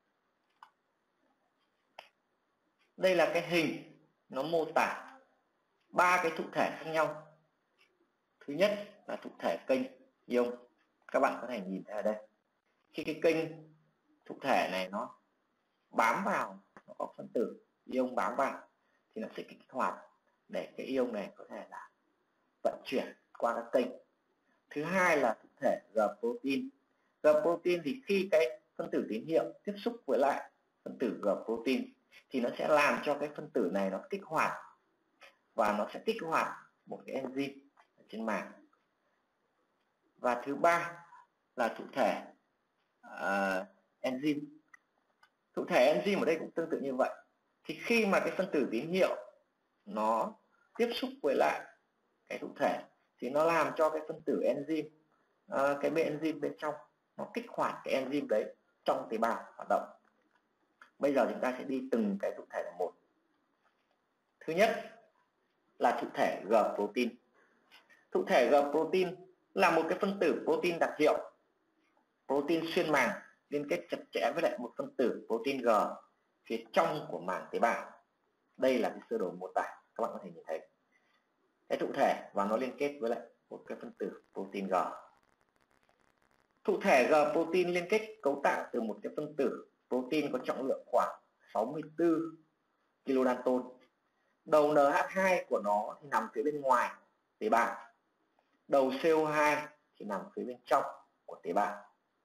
Đây là cái hình nó mô tả ba cái thụ thể khác nhau. Thứ nhất là thụ thể kênh ion. Các bạn có thể nhìn thấy ở đây, khi cái kênh thụ thể này nó bám vào, nó có phân tử ion bám vào thì nó sẽ kích hoạt để cái ion này có thể là vận chuyển qua các kênh. Thứ hai là thụ thể G protein. G protein thì khi cái phân tử tín hiệu tiếp xúc với lại phân tử G protein thì nó sẽ làm cho cái phân tử này nó kích hoạt, và nó sẽ kích hoạt một cái enzyme ở trên màng. Và thứ ba là thụ thể uh, enzyme. Thụ thể enzyme ở đây cũng tương tự như vậy. Thì khi mà cái phân tử tín hiệu nó tiếp xúc với lại cái thụ thể thì nó làm cho cái phân tử enzyme, uh, cái bên enzyme bên trong nó kích hoạt cái enzyme đấy trong tế bào hoạt động. Bây giờ chúng ta sẽ đi từng cái thụ thể là một. Thứ nhất là thụ thể G protein. Thụ thể G protein là một cái phân tử protein đặc hiệu, protein xuyên màng liên kết chặt chẽ với lại một phân tử protein G phía trong của màng tế bào. Đây là cái sơ đồ mô tả, các bạn có thể nhìn thấy cái thụ thể và nó liên kết với lại một cái phân tử protein G. Thụ thể G protein liên kết cấu tạo từ một cái phân tử protein có trọng lượng khoảng sáu mươi tư kilodalton. Đầu en hát hai của nó thì nằm phía bên ngoài tế bào, đầu xê o hai thì nằm phía bên trong của tế bào.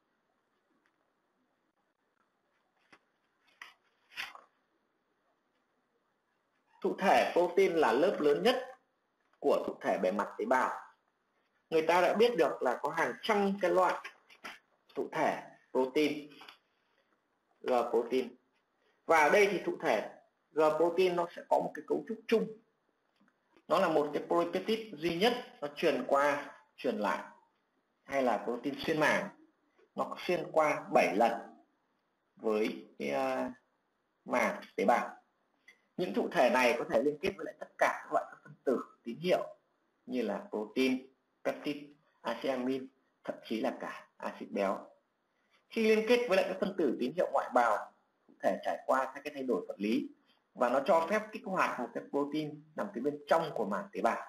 Thụ thể protein là lớp lớn nhất của thụ thể bề mặt tế bào. Người ta đã biết được là có hàng trăm cái loại thụ thể protein, G protein. Và ở đây thì thụ thể G protein nó sẽ có một cái cấu trúc chung. Nó là một cái polypeptide duy nhất, nó truyền qua truyền lại, hay là protein xuyên màng, nó xuyên qua bảy lần với cái uh, màng tế bào. Những thụ thể này có thể liên kết với lại tất cả các loại các phân tử tín hiệu như là protein, peptide, acid amin, thậm chí là cả axit béo. Khi liên kết với lại các phân tử tín hiệu ngoại bào, thụ thể trải qua các cái thay đổi vật lý và nó cho phép kích hoạt một cái protein nằm phía bên trong của màng tế bào.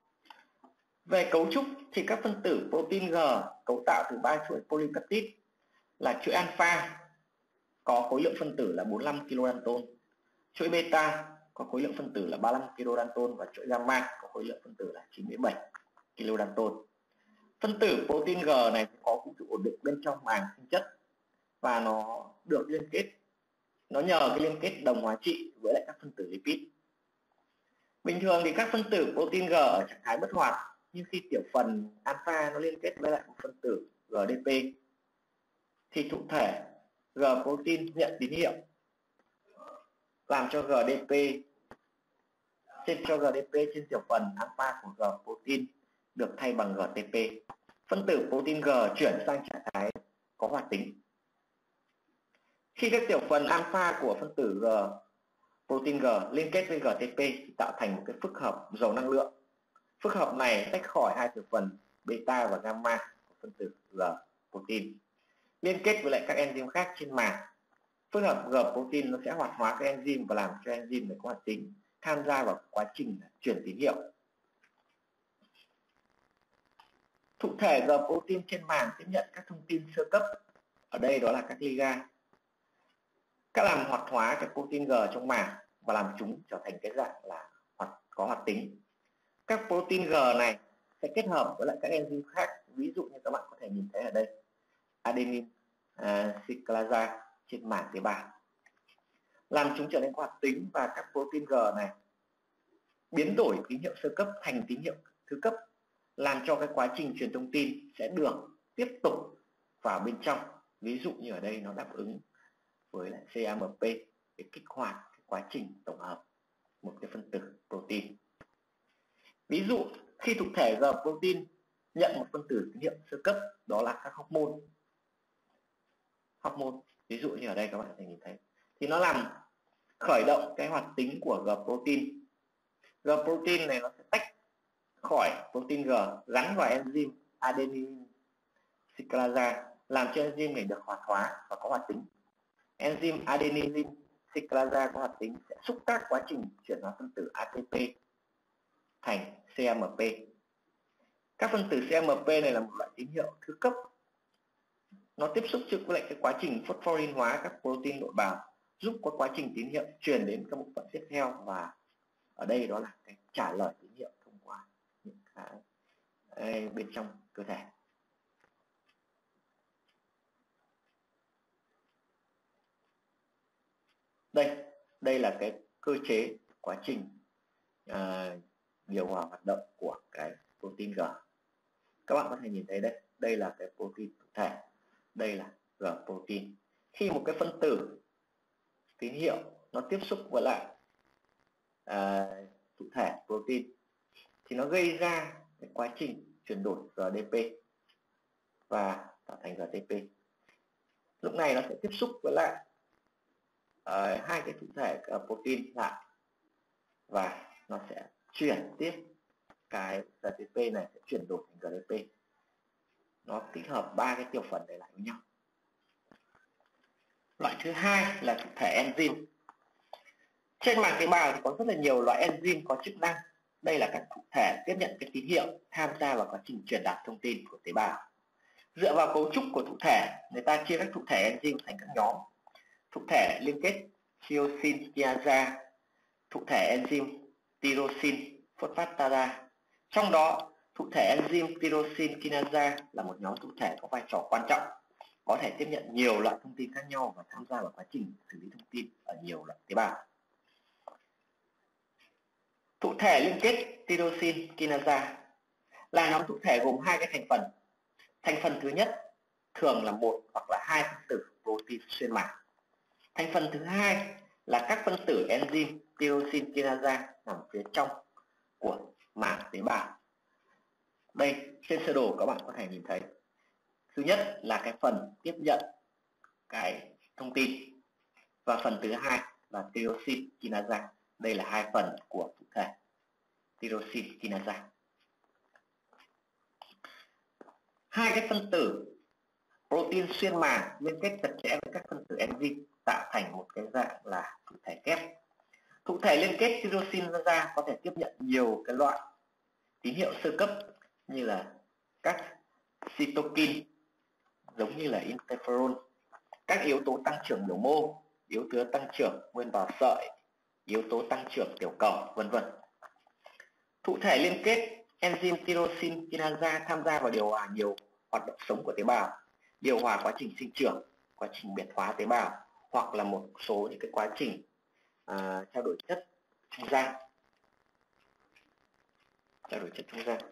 Về cấu trúc thì các phân tử protein G cấu tạo từ ba chuỗi polypeptide là chuỗi alpha có khối lượng phân tử là bốn mươi lăm kilodalton, chuỗi beta có khối lượng phân tử là ba mươi lăm kilodalton và chuỗi gamma có khối lượng phân tử là chín mươi bảy kilodalton. Phân tử protein G này có cấu trúc ổn định bên trong màng sinh chất và nó được liên kết, nó nhờ cái liên kết đồng hóa trị với lại các phân tử lipid. Bình thường thì các phân tử protein G ở trạng thái bất hoạt, nhưng khi tiểu phần alpha nó liên kết với lại một phân tử giê đê pê thì thụ thể G protein nhận tín hiệu làm cho giê đê pê trên cho giê đê pê trên tiểu phần alpha của G protein được thay bằng giê tê pê. Phân tử protein G chuyển sang trạng thái có hoạt tính. Khi các tiểu phần alpha của phân tử G protein G liên kết với giê tê pê thì tạo thành một cái phức hợp giàu năng lượng. Phức hợp này tách khỏi hai tiểu phần beta và gamma của phân tử G protein, liên kết với lại các enzyme khác trên màng. Phức hợp G protein nó sẽ hoạt hóa các enzyme và làm cho enzyme này có hoạt tính, tham gia vào quá trình chuyển tín hiệu. Thụ thể G protein trên màng tiếp nhận các thông tin sơ cấp, ở đây đó là các ligand, các làm hoạt hóa các protein G trong màng và làm chúng trở thành cái dạng là hoạt có hoạt tính. Các protein G này sẽ kết hợp với lại các enzyme khác, ví dụ như các bạn có thể nhìn thấy ở đây, adenine uh, cyclase trên màng tế bào, làm chúng trở nên hoạt tính, và các protein G này biến đổi tín hiệu sơ cấp thành tín hiệu thứ cấp, làm cho cái quá trình truyền thông tin sẽ được tiếp tục vào bên trong. Ví dụ như ở đây nó đáp ứng với lại xê a em pê để kích hoạt cái quá trình tổng hợp một cái phân tử protein. Ví dụ khi thụ thể G protein nhận một phân tử tín hiệu sơ cấp, đó là các hormone. Hormone, ví dụ như ở đây các bạn có thể nhìn thấy, thì nó làm khởi động cái hoạt tính của G protein. G protein này nó sẽ tách khỏi protein G, gắn vào enzyme adenine cyclase, làm cho enzyme này được hoạt hóa và có hoạt tính. Enzyme adenine cyclase có hoạt tính sẽ xúc tác quá trình chuyển hóa phân tử a tê pê thành xê a em pê. Các phân tử xê a em pê này là một loại tín hiệu thứ cấp nó tiếp xúc trực với lại cái quá trình phosphorin hóa các protein nội bào, giúp có quá trình tín hiệu truyền đến các bộ phận tiếp theo, và ở đây đó là cái trả lời tín hiệu thông qua những cái bên trong cơ thể. Đây, đây là cái cơ chế quá trình uh, điều hòa hoạt động của cái protein G. Các bạn có thể nhìn thấy đây, đây là cái protein thụ thể, đây là G protein. Khi một cái phân tử tín hiệu nó tiếp xúc với lại uh, thụ thể protein thì nó gây ra cái quá trình chuyển đổi giê đê pê và tạo thành giê tê pê. Lúc này nó sẽ tiếp xúc với lại uh, hai cái thụ thể uh, protein lại, và nó sẽ chuyển tiếp cái giê tê pê này sẽ chuyển đổi thành giê đê pê. Nó tích hợp ba cái tiểu phần này lại với nhau. Loại thứ hai là thụ thể enzyme. Trên màng tế bào thì có rất là nhiều loại enzyme có chức năng. Đây là các thụ thể tiếp nhận cái tín hiệu, tham gia vào quá trình truyền đạt thông tin của tế bào. Dựa vào cấu trúc của thụ thể, người ta chia các thụ thể enzyme thành các nhóm. Thụ thể liên kết tyrosine kinase, thụ thể enzyme tyrosine phosphatase. Trong đó, thụ thể enzyme tyrosine kinase là một nhóm thụ thể có vai trò quan trọng, có thể tiếp nhận nhiều loại thông tin khác nhau và tham gia vào quá trình xử lý thông tin ở nhiều loại tế bào. Thụ thể liên kết tyrosine kinase là nhóm thụ thể gồm hai cái thành phần. Thành phần thứ nhất thường là một hoặc là hai phân tử protein xuyên màng. Thành phần thứ hai là các phân tử enzyme tyrosine kinase nằm phía trong của màng tế bào. Đây, trên sơ đồ các bạn có thể nhìn thấy. Thứ nhất là cái phần tiếp nhận cái thông tin, và phần thứ hai là tyrosine kinase. Đây là hai phần của thụ thể tyrosine kinase. Hai cái phân tử protein xuyên màng liên kết chặt chẽ với các phân tử enzyme tạo thành một cái dạng là thụ thể kép. Thụ thể liên kết tyrosine kinase có thể tiếp nhận nhiều cái loại tín hiệu sơ cấp như là các cytokine giống như là interferon, các yếu tố tăng trưởng biểu mô, yếu tố tăng trưởng nguyên bào sợi, yếu tố tăng trưởng tiểu cầu, vân vân. Thụ thể liên kết enzyme tyrosine kinase tham gia vào điều hòa nhiều hoạt động sống của tế bào, điều hòa quá trình sinh trưởng, quá trình biệt hóa tế bào, hoặc là một số những cái quá trình à, trao đổi chất trung gian. Trao đổi chất trung gian.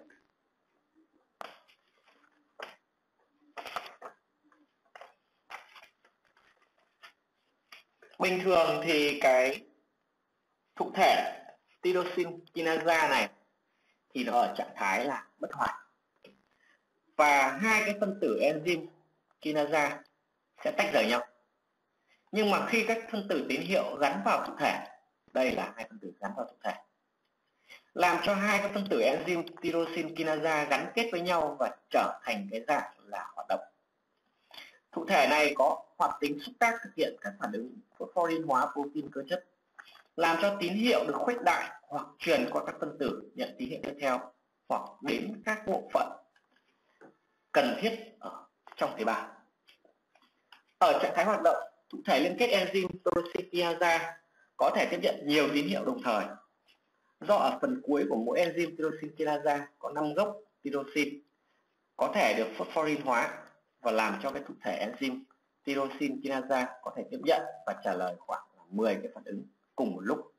Bình thường thì cái thụ thể tyrosine kinase này thì nó ở trạng thái là bất hoại, và hai cái phân tử enzyme kinase sẽ tách rời nhau. Nhưng mà khi các phân tử tín hiệu gắn vào thụ thể, đây là hai phân tử gắn vào thụ thể, làm cho hai cái phân tử enzyme tyrosine kinase gắn kết với nhau và trở thành cái dạng là hoạt động. Thụ thể này có hoạt tính xúc tác thực hiện các phản ứng phosphorin hóa protein cơ chất, làm cho tín hiệu được khuếch đại hoặc truyền qua các phân tử nhận tín hiệu tiếp theo, hoặc đến các bộ phận cần thiết ở trong tế bào. Ở trạng thái hoạt động, thụ thể liên kết enzyme tyrosine kinase có thể tiếp nhận nhiều tín hiệu đồng thời. Do ở phần cuối của mỗi enzyme tyrosine kinase có năm gốc tyrosine có thể được phosphorin hóa, và làm cho cái thụ thể enzyme tyrosine kinase có thể tiếp nhận và trả lời khoảng mười cái phản ứng cùng một lúc.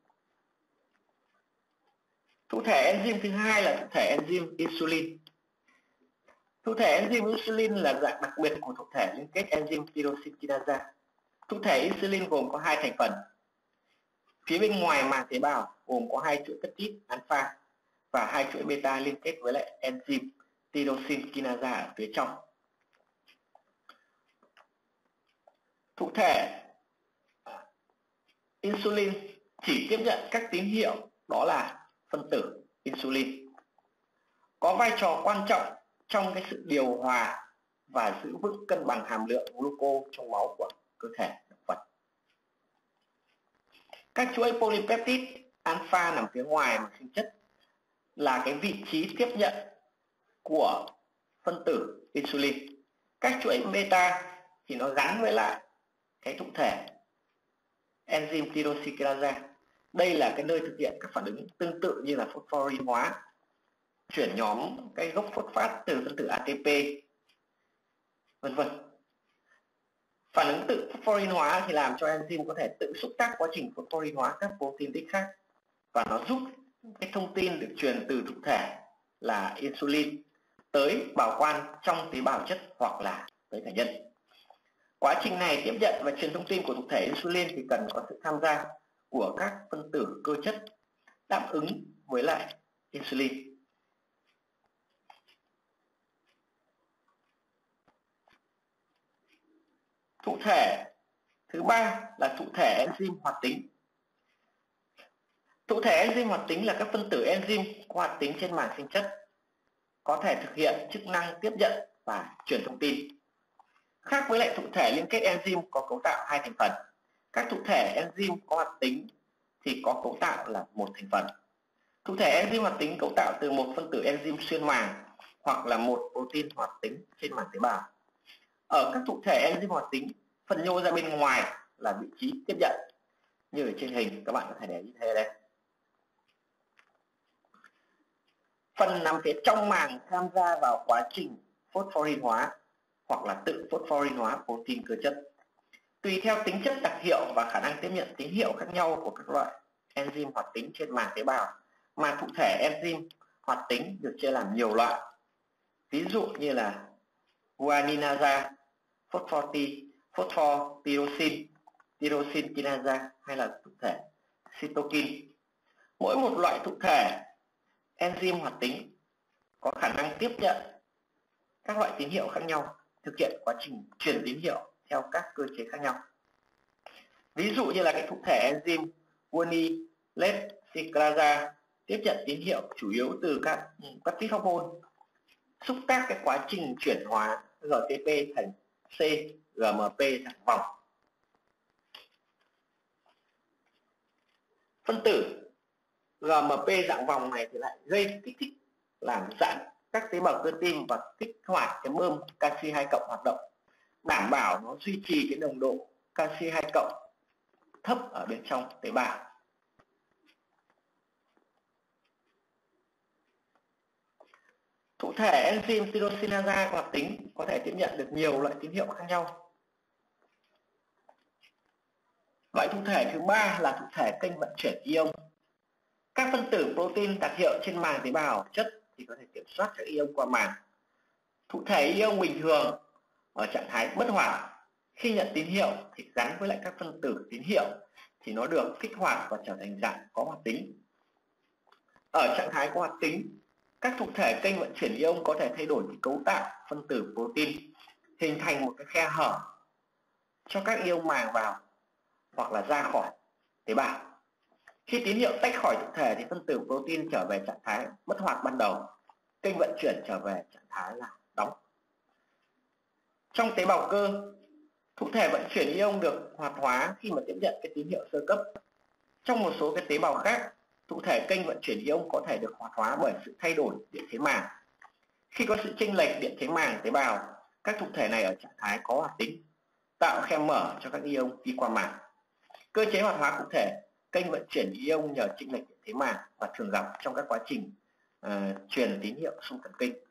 Thụ thể enzyme thứ hai là thụ thể enzyme insulin. Thụ thể enzyme insulin là dạng đặc biệt của thụ thể liên kết enzyme tyrosine kinase. Thụ thể insulin gồm có hai thành phần. Phía bên ngoài màng tế bào gồm có hai chuỗi peptide alpha và hai chuỗi beta liên kết với lại enzyme tyrosine kinase ở phía trong. Thụ thể insulin chỉ tiếp nhận các tín hiệu, đó là phân tử insulin, có vai trò quan trọng trong cái sự điều hòa và giữ vững cân bằng hàm lượng gluco trong máu của cơ thể động vật. Các chuỗi polypeptide alpha nằm phía ngoài mà sinh chất là cái vị trí tiếp nhận của phân tử insulin. Các chuỗi beta thì nó gắn với lại cái thụ thể enzyme tyrosine. Đây là cái nơi thực hiện các phản ứng tương tự như là phosphorin hóa, chuyển nhóm cái gốc phốt phát từ phân tử a tê pê, vân vân. Phản ứng tự phosphorin hóa thì làm cho enzyme có thể tự xúc tác quá trình phosphorin hóa các protein tích khác, và nó giúp cái thông tin được truyền từ thụ thể là insulin tới bảo quan trong tế bào chất hoặc là tới cả nhân. Quá trình này tiếp nhận và truyền thông tin của thụ thể insulin thì cần có sự tham gia của các phân tử cơ chất đáp ứng với lại insulin. Thụ thể thứ ba là thụ thể enzyme hoạt tính. Thụ thể enzyme hoạt tính là các phân tử enzyme có hoạt tính trên màng sinh chất, có thể thực hiện chức năng tiếp nhận và truyền thông tin. Khác với lại thụ thể liên kết enzyme có cấu tạo hai thành phần, các thụ thể enzyme có hoạt tính thì có cấu tạo là một thành phần. Thụ thể enzyme hoạt tính cấu tạo từ một phân tử enzyme xuyên màng hoặc là một protein hoạt tính trên màng tế bào. Ở các thụ thể enzyme hoạt tính, phần nhô ra bên ngoài là vị trí tiếp nhận, như ở trên hình các bạn có thể để ý thấy đây. Phần nằm phía trong màng tham gia vào quá trình phosphorin hóa hoặc là tự phosphorin hóa protein cơ chất. Tùy theo tính chất đặc hiệu và khả năng tiếp nhận tín hiệu khác nhau của các loại enzyme hoạt tính trên màng tế bào, mà thụ thể enzyme hoạt tính được chia làm nhiều loại. Ví dụ như là guaninasa, phosphotyrosine, tyrosine kinasa hay là thụ thể cytokine. Mỗi một loại thụ thể enzyme hoạt tính có khả năng tiếp nhận các loại tín hiệu khác nhau, thực hiện quá trình truyền tín hiệu theo các cơ chế khác nhau. Ví dụ như là cái thụ thể enzyme guanylate cyclase tiếp nhận tín hiệu chủ yếu từ các peptide hormone, xúc tác cái quá trình chuyển hóa giê tê pê thành C G M P dạng vòng. Phân tử G M P dạng vòng này thì lại gây kích thích làm giãn các tế bào cơ tim và kích hoạt cái bơm canxi hai cộng hoạt động, đảm bảo nó duy trì cái nồng độ canxi hai cộng thấp ở bên trong tế bào. Thụ thể enzyme tyrosinase hoạt tính có thể tiếp nhận được nhiều loại tín hiệu khác nhau. Loại thụ thể thứ ba là thụ thể kênh vận chuyển ion. Các phân tử protein đặc hiệu trên màng tế bào chất thì có thể kiểm soát các ion qua màng. Thụ thể ion bình thường ở trạng thái bất hoạt, khi nhận tín hiệu thì gắn với lại các phân tử tín hiệu thì nó được kích hoạt và trở thành dạng có hoạt tính. Ở trạng thái có hoạt tính, các thụ thể kênh vận chuyển ion có thể thay đổi cấu tạo phân tử protein, hình thành một cái khe hở cho các ion màng vào hoặc là ra khỏi tế bào. Khi tín hiệu tách khỏi thụ thể thì phân tử protein trở về trạng thái bất hoạt ban đầu, kênh vận chuyển trở về trạng thái là đóng. Trong tế bào cơ, thụ thể vận chuyển ion được hoạt hóa khi mà tiếp nhận cái tín hiệu sơ cấp. Trong một số cái tế bào khác, thụ thể kênh vận chuyển ion có thể được hoạt hóa bởi sự thay đổi điện thế màng. Khi có sự chênh lệch điện thế màng tế bào, các thụ thể này ở trạng thái có hoạt tính, tạo khe mở cho các ion đi qua màng. Cơ chế hoạt hóa cụ thể kênh vận chuyển ion nhờ chênh lệch điện thế màng và thường gặp trong các quá trình uh, truyền tín hiệu xung thần kinh.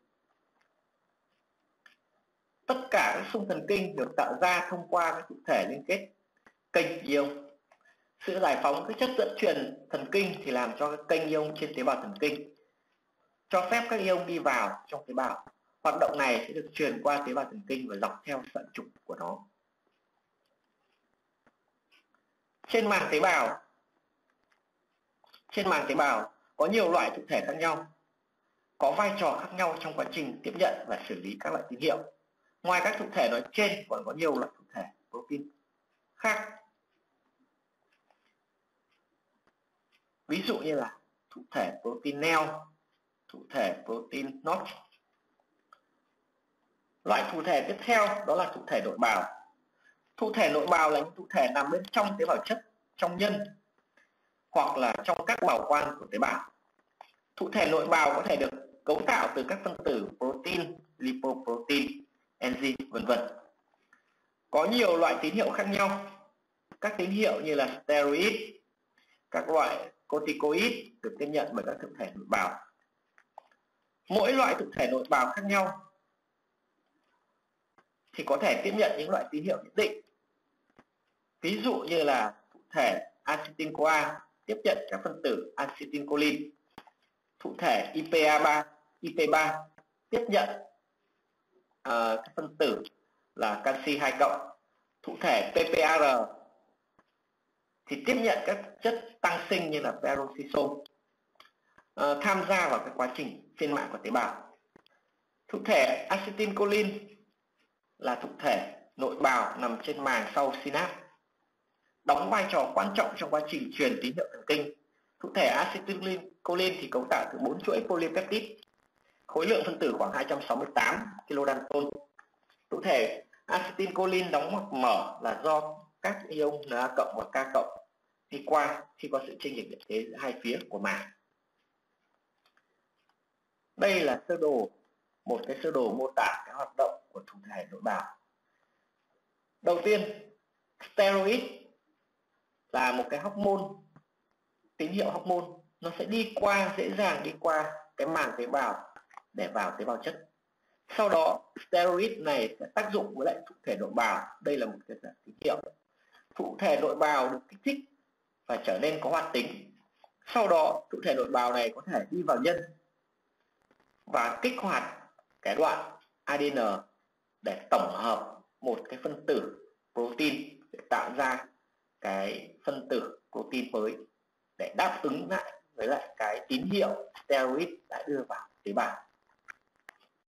Tất cả các xung thần kinh được tạo ra thông qua các thụ thể liên kết kênh ion. Sự giải phóng các chất dẫn truyền thần kinh thì làm cho các kênh ion trên tế bào thần kinh cho phép các ion đi vào trong tế bào. Hoạt động này sẽ được truyền qua tế bào thần kinh và dọc theo sợi trục của nó. Trên màng tế bào, trên màng tế bào có nhiều loại thụ thể khác nhau, có vai trò khác nhau trong quá trình tiếp nhận và xử lý các loại tín hiệu. Ngoài các thụ thể nói trên còn có nhiều loại thụ thể protein khác. Ví dụ như là thụ thể protein nail, thụ thể protein notch. Loại thụ thể tiếp theo đó là thụ thể nội bào. Thụ thể nội bào là những thụ thể nằm bên trong tế bào chất, trong nhân hoặc là trong các bảo quan của tế bào. Thụ thể nội bào có thể được cấu tạo từ các phân tử protein, lipoprotein, enzyme, vân vân. Có nhiều loại tín hiệu khác nhau. Các tín hiệu như là steroid, các loại corticoid được tiếp nhận bởi các thụ thể nội bào. Mỗi loại thụ thể nội bào khác nhau thì có thể tiếp nhận những loại tín hiệu nhất định. Ví dụ như là thụ thể acetyl-CoA tiếp nhận các phân tử acetylcholine, thụ thể I P A ba, I P ba tiếp nhận uh, các phân tử là canxi hai cộng, thụ thể P P A R thì tiếp nhận các chất tăng sinh như là peroxisome, uh, tham gia vào cái quá trình phiên mạn của tế bào. Thụ thể acetylcholine là thụ thể nội bào nằm trên màng sau synapse, đóng vai trò quan trọng trong quá trình truyền tín hiệu thần kinh. Thụ thể acetylcholine thì cấu tạo từ bốn chuỗi polypeptide, khối lượng phân tử khoảng hai trăm sáu mươi tám kilodalton. Thụ thể acetylcholine đóng ngoặc mở là do các ion Na cộng và K cộng đi qua khi có sự chênh lệch điện thế giữa hai phía của màng. Đây là sơ đồ, một cái sơ đồ mô tả cái hoạt động của thụ thể nội bào. Đầu tiên, steroid là một cái hormone, tín hiệu hormone, nó sẽ đi qua, dễ dàng đi qua cái màng tế bào để vào tế bào chất. Sau đó steroid này sẽ tác dụng với lại thụ thể nội bào. Đây là một cái tín hiệu. Thụ thể nội bào được kích thích và trở nên có hoạt tính. Sau đó thụ thể nội bào này có thể đi vào nhân và kích hoạt cái đoạn A D N để tổng hợp một cái phân tử protein để tạo ra cái phân tử protein mới để đáp ứng lại với lại cái tín hiệu steroid đã đưa vào tế bào.